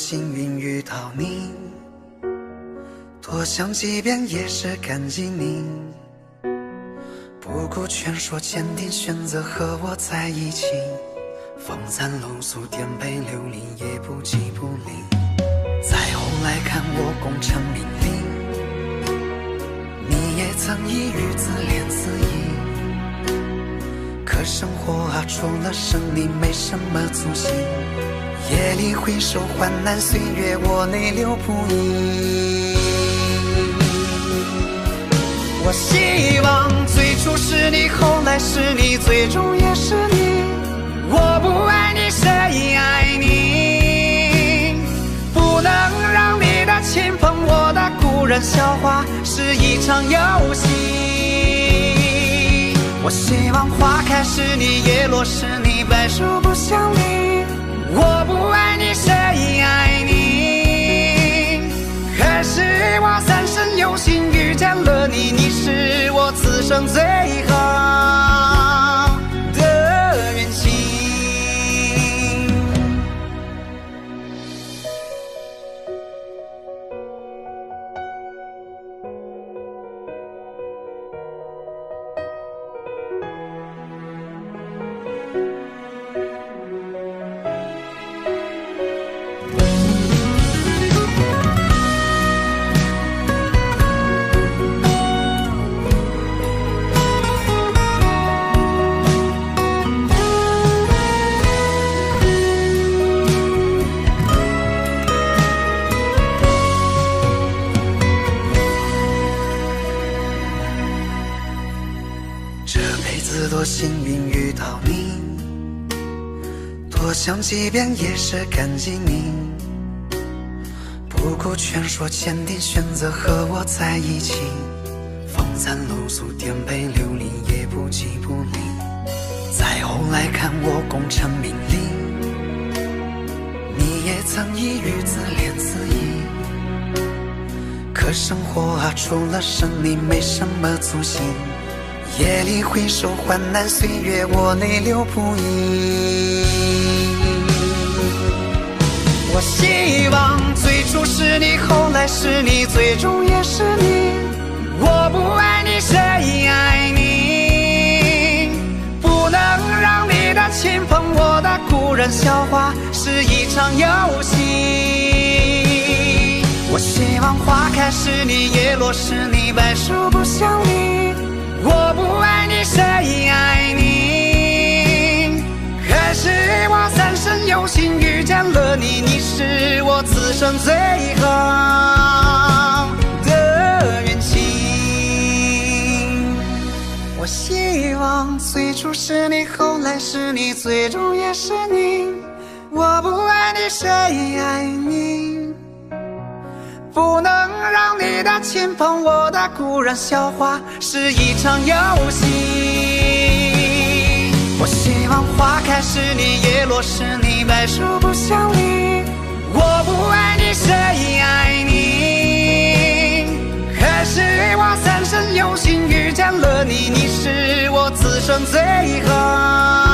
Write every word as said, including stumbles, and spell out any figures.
幸运遇到你，多想几遍也是感激你，不顾劝说坚定选择和我在一起，风餐露宿颠沛流离也不弃不离。再后来看我功成名利，你也曾一语自怜自艾，可生活啊除了胜利没什么足迹，夜里回首患难岁月我泪流不已。我希望最初是你，后来是你，最终也是你。我不爱你，谁爱你？不能让你的亲朋，我的故人笑话是一场游戏。我希望花开是你，叶落是你，白首不相离。我不爱你，谁爱你？可是我三生有幸遇见了你，你是我此生最好的缘情。多幸运遇到你，多想几遍也是感激你，不顾劝说坚定选择和我在一起，风餐露宿颠沛流离也不弃不离。再后来看我功成名利，你也曾一语自怜自艾，可生活啊除了胜利没什么足迹，夜里回首患难岁月我泪流不已。我希望最初是你，后来是你，最终也是你。我不爱你，谁爱你？不能让你的亲朋，我的故人笑话是一场游戏。我希望花开是你，叶落是你，白首不相离。我不爱你，谁爱你？可是我三生有幸遇见了你，你是我此生最好的缘情。我希望最初是你，后来是你，最终也是你。我不爱你，谁爱你？不能让你的亲朋，我的故人笑话是一场游戏。我希望花开是你，叶落是你，白首不相离。我不爱你，谁爱你？可是我三生有幸遇见了你，你是我此生最好